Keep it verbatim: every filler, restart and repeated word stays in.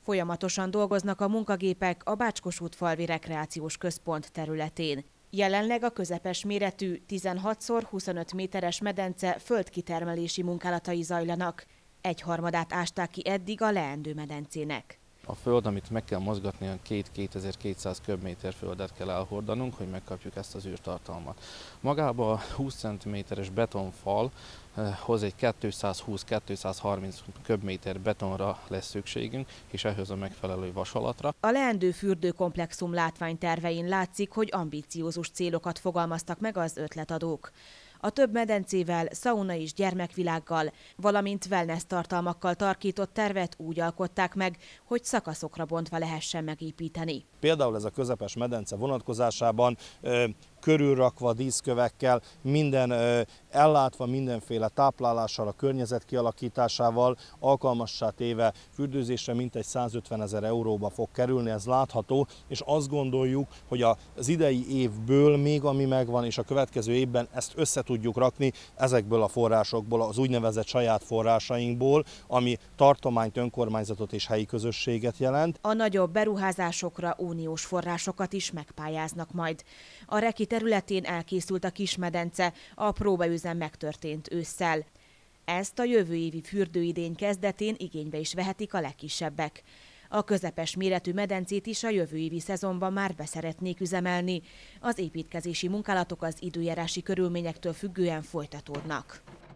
Folyamatosan dolgoznak a munkagépek a Bács-Kossuth-falvi rekreációs központ területén. Jelenleg a közepes méretű tizenhat szor huszonöt méteres medence földkitermelési munkálatai zajlanak. Egyharmadát ásták ki eddig a leendő medencének. A föld, amit meg kell mozgatni, olyan két-kétezer-kétszáz köbméter földet kell elhordanunk, hogy megkapjuk ezt az űrtartalmat. Magába a húsz centiméteres betonfal hoz egy kétszázhúsz-kétszázharminc köbméter betonra lesz szükségünk, és ehhez a megfelelő vasalatra. A leendő fürdőkomplexum látványtervein látszik, hogy ambiciózus célokat fogalmaztak meg az ötletadók. A több medencével, szauna és gyermekvilággal, valamint wellness tartalmakkal tarkított tervet úgy alkották meg, hogy szakaszokra bontva lehessen megépíteni. Például ez a közepes medence vonatkozásában ö, körülrakva díszkövekkel, minden ö, ellátva mindenféle táplálással, a környezet kialakításával, alkalmassá téve fürdőzésre mintegy százötvenezer euróba fog kerülni, ez látható, és azt gondoljuk, hogy az idei évből még ami megvan, és a következő évben ezt össze tudjuk rakni ezekből a forrásokból, az úgynevezett saját forrásainkból, ami tartományt, önkormányzatot és helyi közösséget jelent. A nagyobb beruházásokra uniós forrásokat is megpályáznak majd. A Reki területén elkészült a kismedence, a próbaüzem megtörtént ősszel. Ezt a jövő évi fürdőidény kezdetén igénybe is vehetik a legkisebbek. A közepes méretű medencét is a jövő évi szezonban már beszeretnék üzemelni. Az építkezési munkálatok az időjárási körülményektől függően folytatódnak.